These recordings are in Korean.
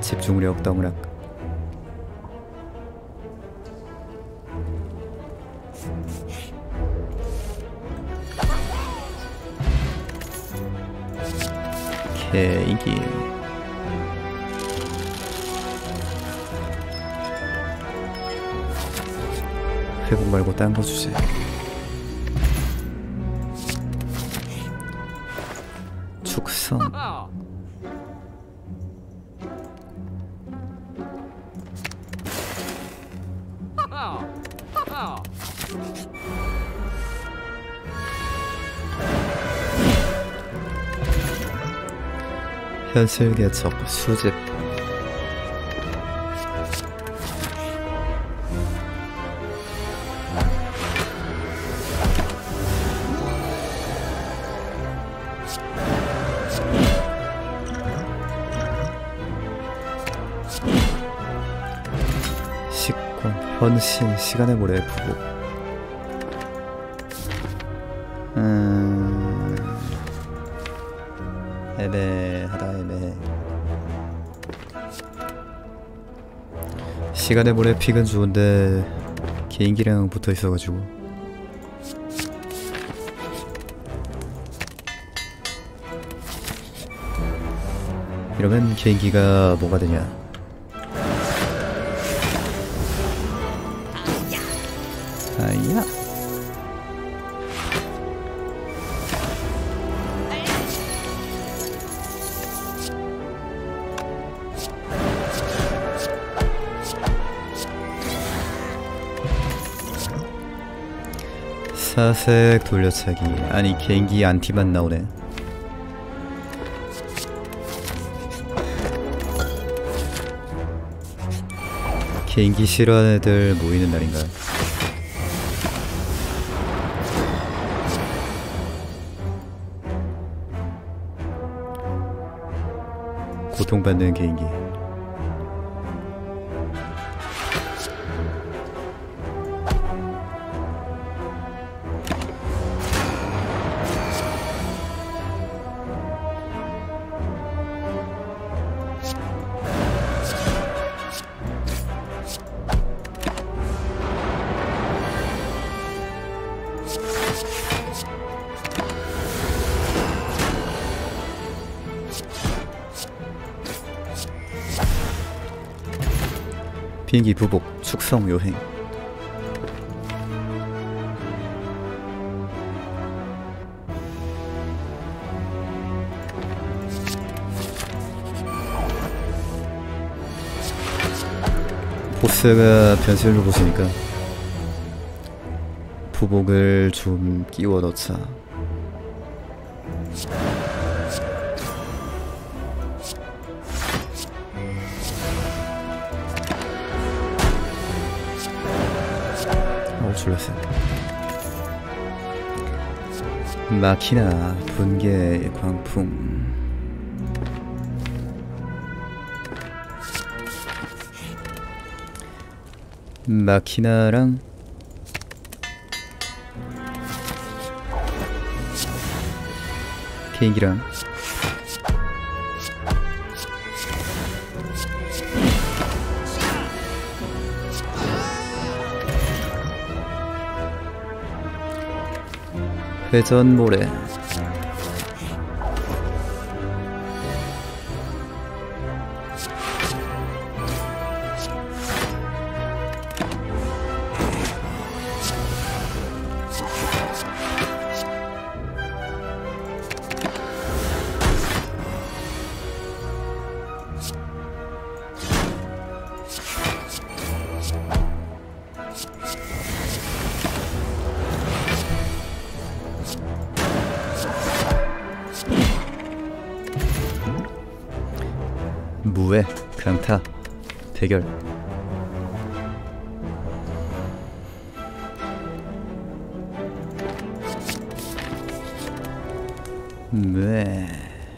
집중력 떡락. 개인기. 회복 말고 딴 거 주지. 축성. 현실 개척 수집. 식권, 헌신, 시간의 모래, 부부. 애매하다. 애매해. 시간의 모래 픽은 좋은데 개인기랑 붙어 있어가지고. 이러면 개인기가 뭐가 되냐? 아야. 사색 돌려차기. 아니 개인기 안티만 나오네. 개인기 싫어하는 애들 모이는 날인가. 고통받는 개인기. 비행기 부복, 축성 요행. 보스가 변신을 보시니까 부복을 좀 끼워 넣자. 졸랐어. 마키나 분계 광풍. 마키나랑 비행기랑 회전모래. 무회, 강타, 대결. 무회.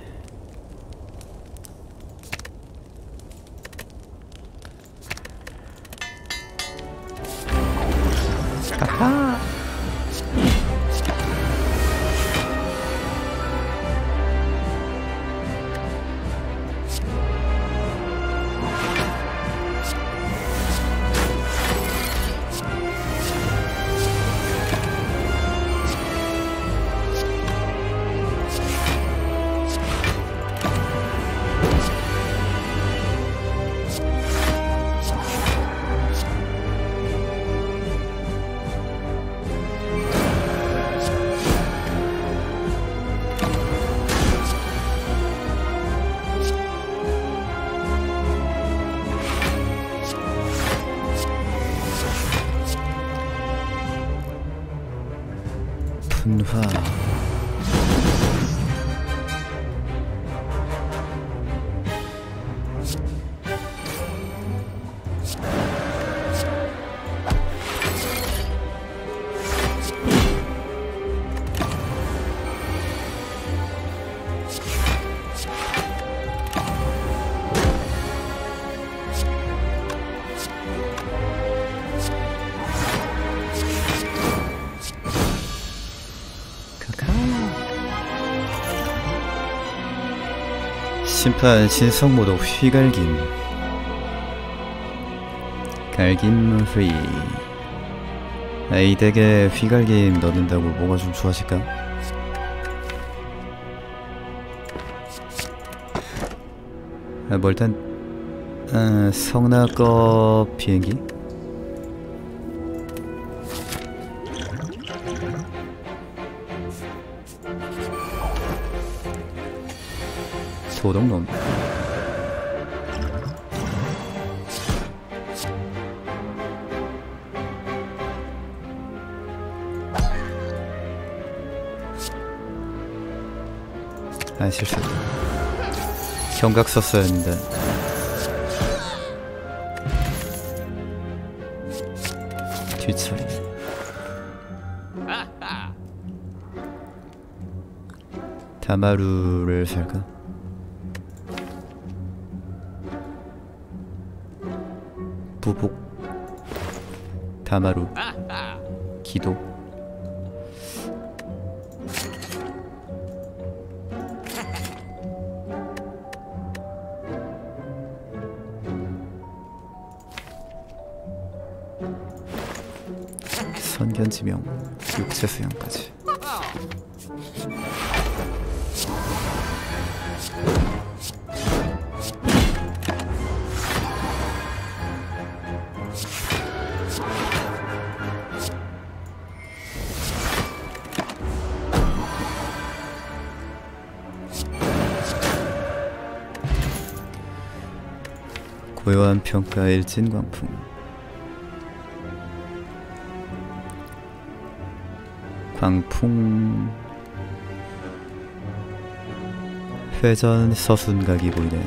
하하. 분화. 심판 신성모독 휘갈김. 갈김 프리. 이 덱에 휘갈김 넣는다고 뭐가 좀 좋아질까? 뭐 일단 성나꺼 비행기? 도둑놈. 아 실수. 경각 썼어야 했는데. 뒷소리. 다마루를 살까? 부복. 다마루. 기도. 선견지명. 육체수양까지. 고요한 평가 일진광풍. 광풍. 회전 서순각이 보이네.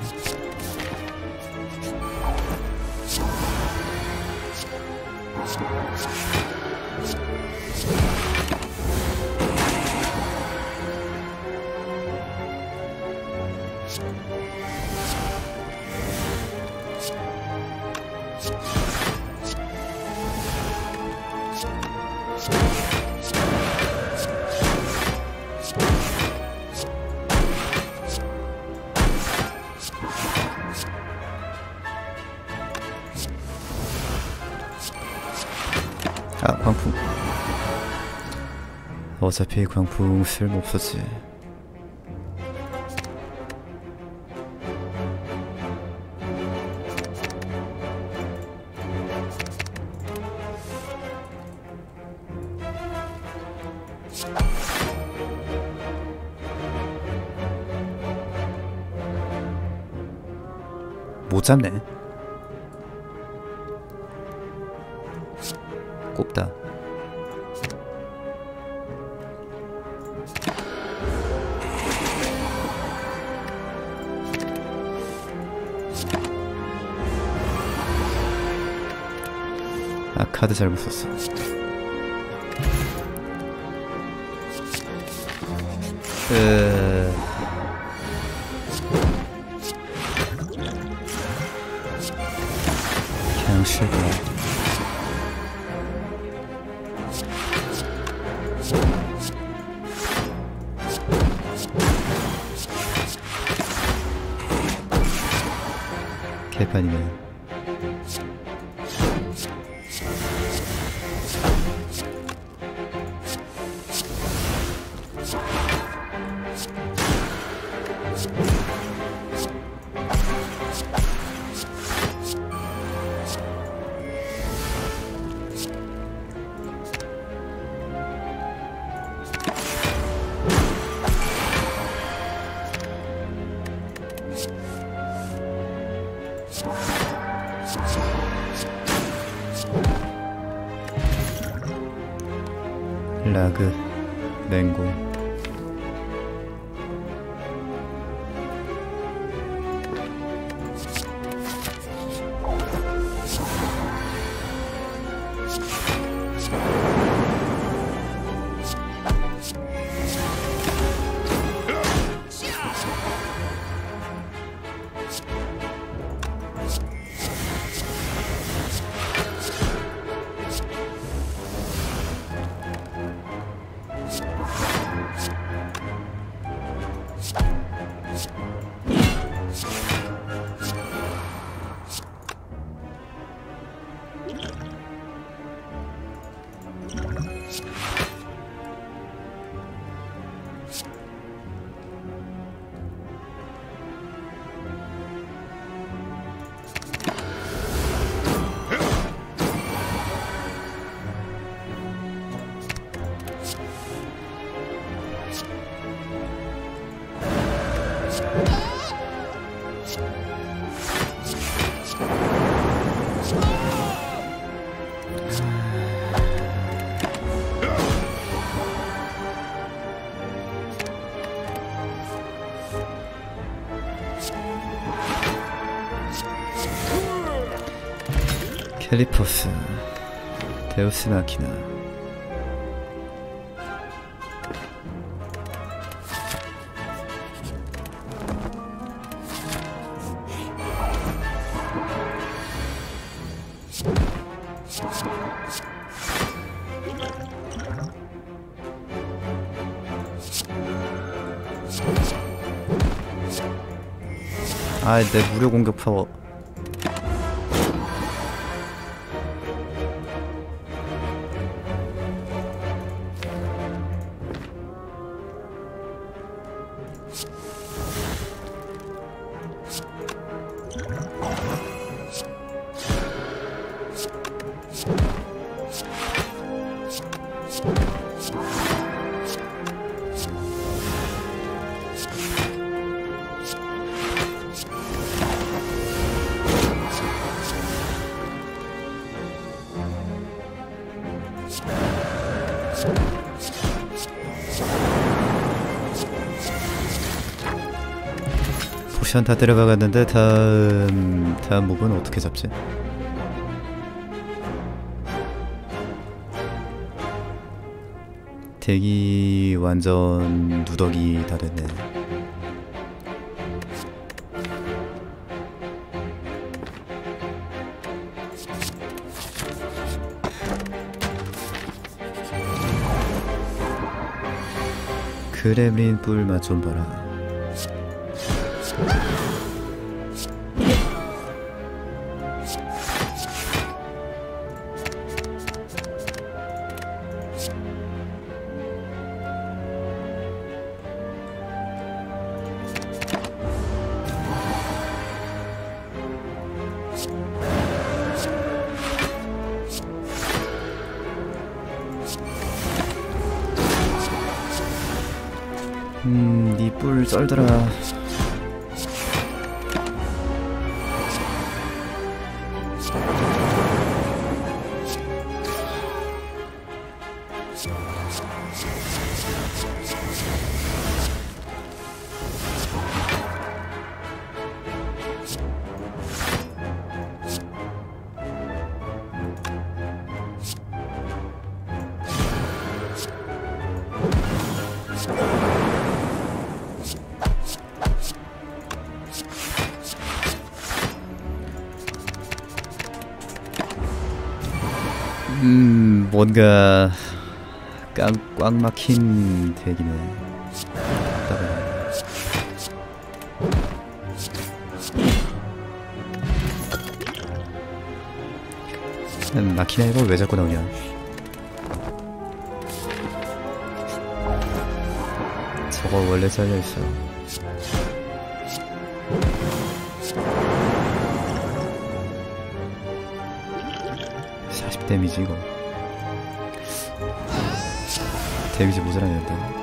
아, 광풍. 어차피 광풍 쓸모없었지. 못 잡네. 꼽다. 아, 카드 잘못 썼어. 그냥 쉴까. 개판이네. 라그 맹고. 캘리퍼스, 데우스 마키나. 아, 내 무료 공격 파워. 포션 다 때려박았는데 다음 몹은 어떻게 잡지? 덱이 완전 누더기 다 됐네. 그렘린 뿔 맛 좀 봐라. 니 뿔 썰더라. 뭔가 꽉 막힌 덱이네. 마키나 이거 왜 자꾸 나오냐? 저거 원래 잘려있어. 40 데미지 이거. 데미지 모자라는데.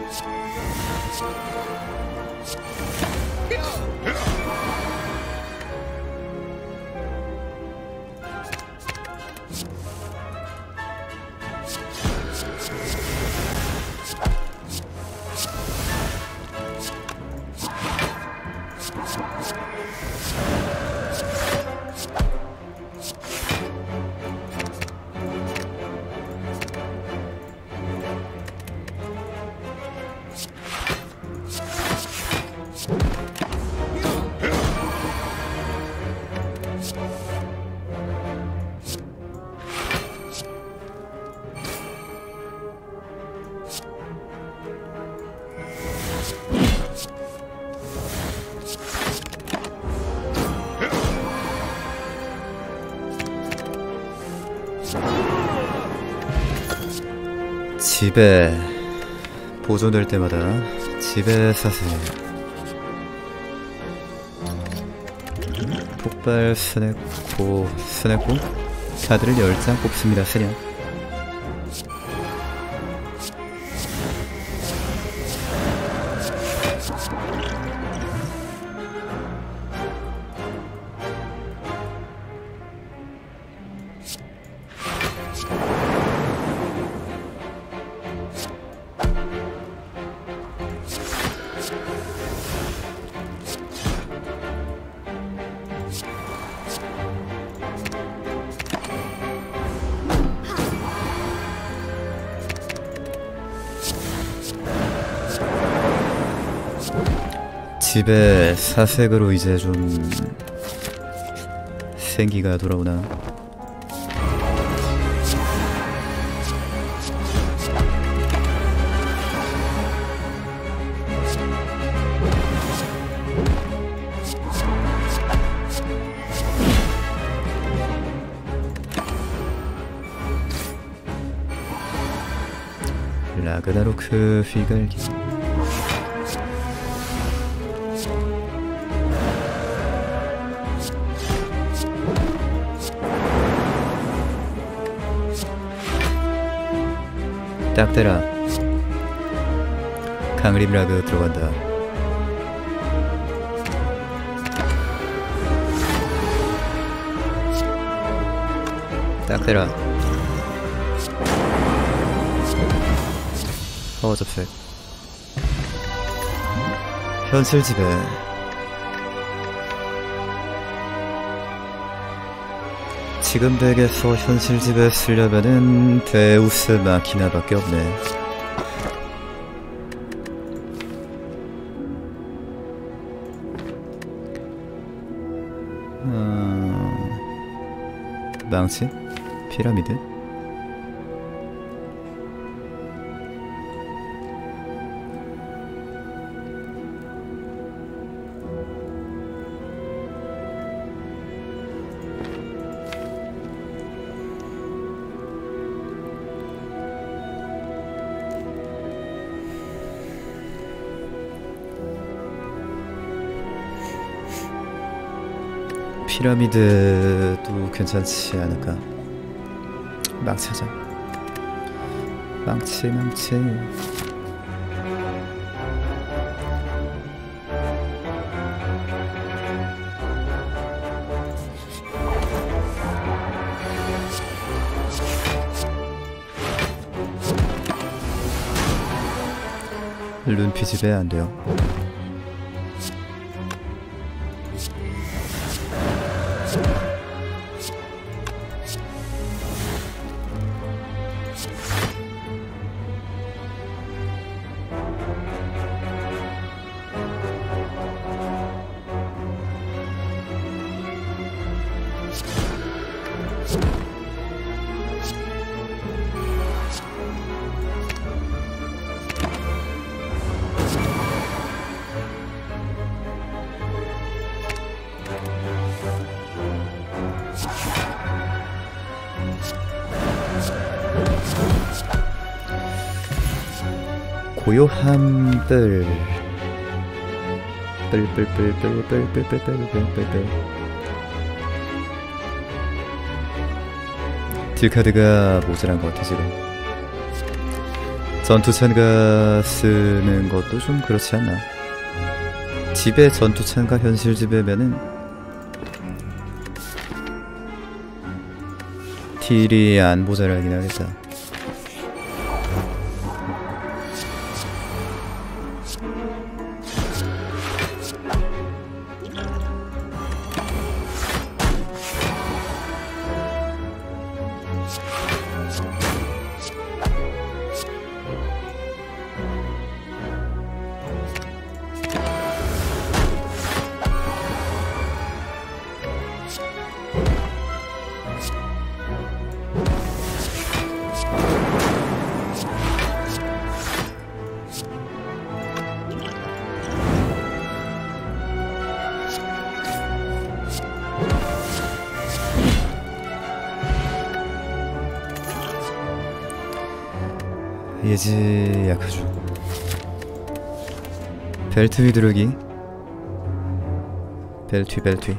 집에 보존될 때마다 집에 사세요. 폭발 스네코 카드를 10장 뽑습니다. 스냥 집에 사색으로 이제 좀 생기가 돌아오나. 라그나로크 휘갈기. 딱대라. 강림라그 들어간다. 딱대라. 접색. 현실 지배. 지금 덱에서 현실 지배 쓰려면은 데우스 마키나밖에 없네. 망치? 피라미드? 피라미드도 괜찮지 않을까? 망치하자. 망치. 룬피 집에 안 돼요. 고요함들 딜카드가 모자란 것 같아. 지금 전투찬가 쓰는 것도 좀 그렇지 않나. 집에 전투찬가 현실 집에면은 딜이 안 모자라긴 하겠다. 예지 약하죠. 벨트 휘두르기. 벨튀.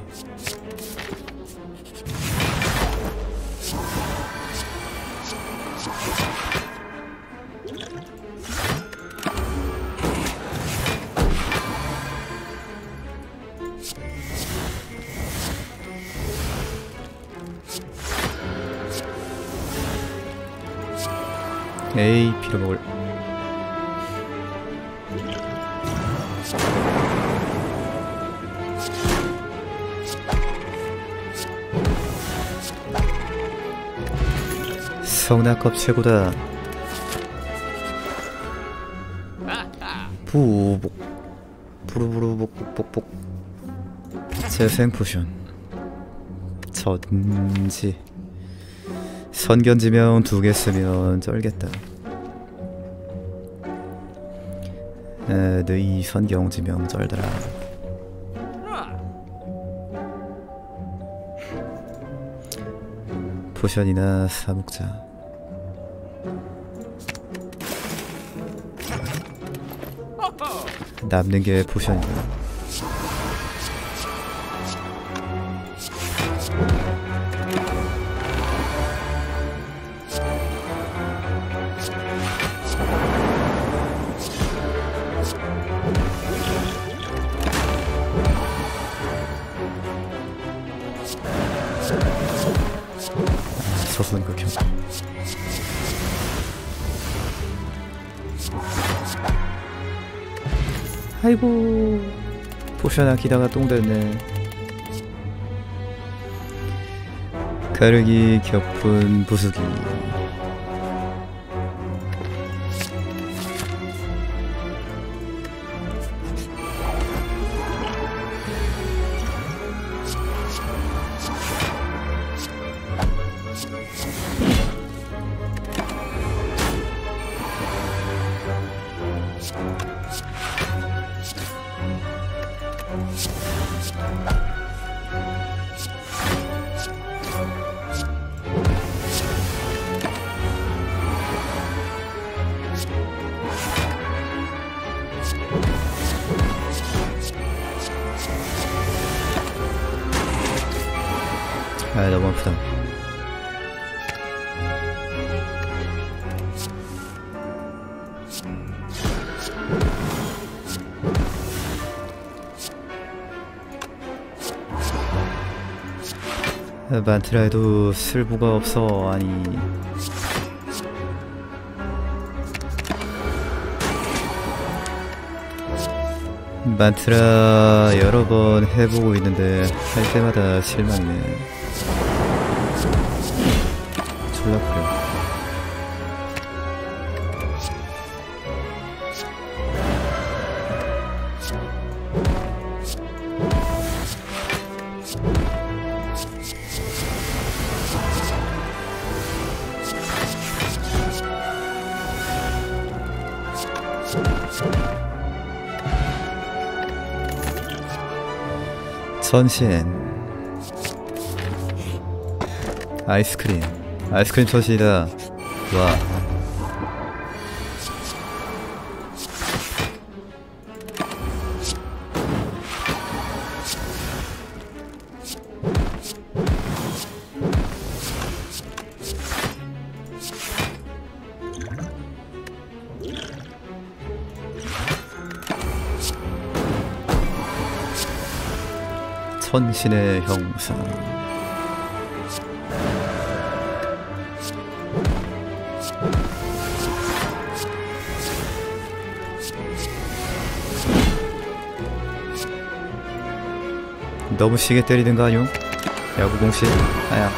에이 빌어먹을. 성낙컵 최고다. 부복 부르부르복복복복. 재생 포션. 전지. 선견지명 2개 쓰면 쩔겠다. 너희 선경지명 쩔더라. 포션이나 사먹자. 남는 게 포션이다. 서순 극혐. 아이고 포션 아끼다가 똥 됐네. 가르기 격분 부수기. 아 너무 아프다. 많더라 해도 쓸부가 없어. 아니 많더라 여러 번 해보고 있는데 할 때마다 실망이네. 졸라 그래. 전신 아이스크림 전신이다. 와 천신의 형상. 너무 시게 때리는 거 아니오? 야구 공식 아야.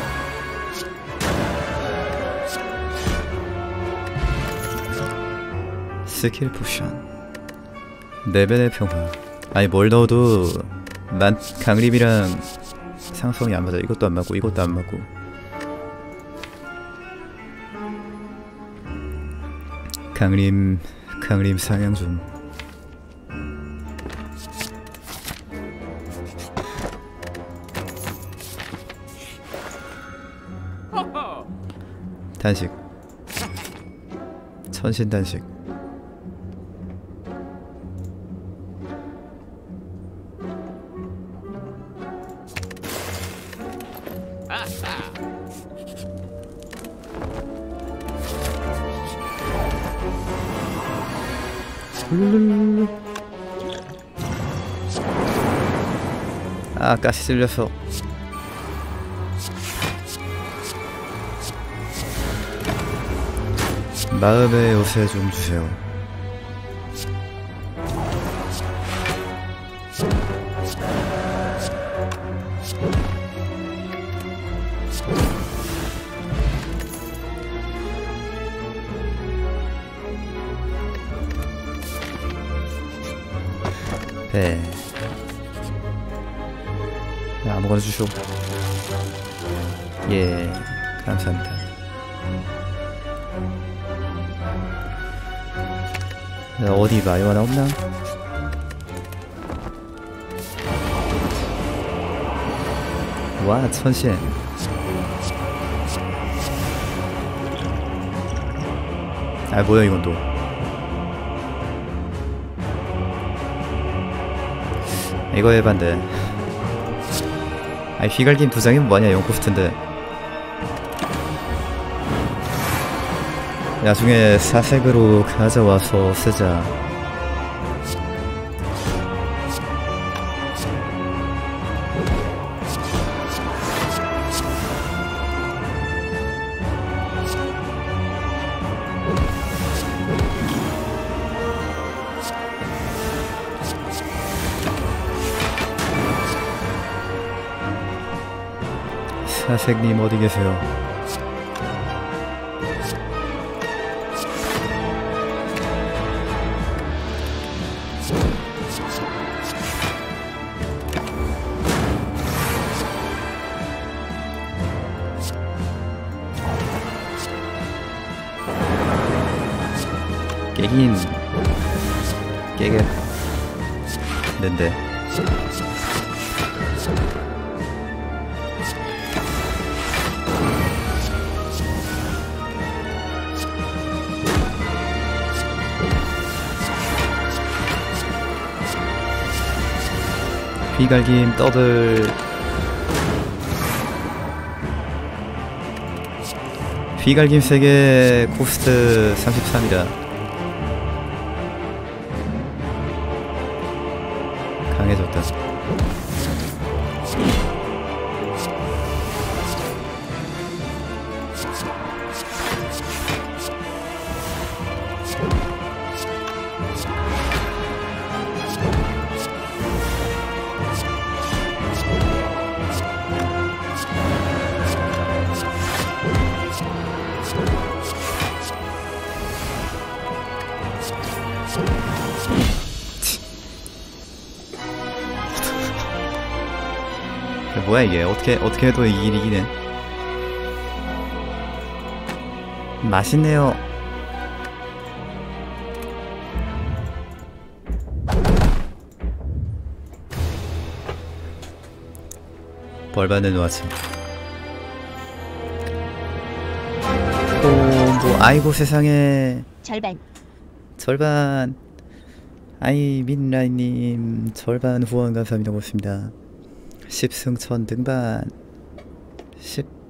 스킬 포션. 내변의 평화. 아니 뭘 넣어도 난 강림이랑 상성이 안 맞아. 이것도 안 맞고 이것도 안 맞고. 강림 상향 좀. 단식 천신단식. 아, 가시 쓸렸어. 마음의 요새 좀 주세요. 네. 아무거나 주쇼. 예, 감사합니다. 어디 마요 하나 없나? 와, 천신. 아, 뭐야 이건 또. 이거 해반데. 아니, 휘갈김 두 장이면 뭐냐, 용코스트인데. 나중에 사색으로 가져와서 쓰자. 사색님 어디 계세요? 깨긴 깨겠는데. 휘갈김 더블. 휘갈김 3개 코스트 33이라 강해졌다. 뭐야 이게. 어떻게 해도 이기네. 맛있네요. 벌받는 아침. 뭐 아이고 세상에. 절반. 아이 민라이님 절반 후원 감사합니다. 고맙습니다. 10승 1000 등반 10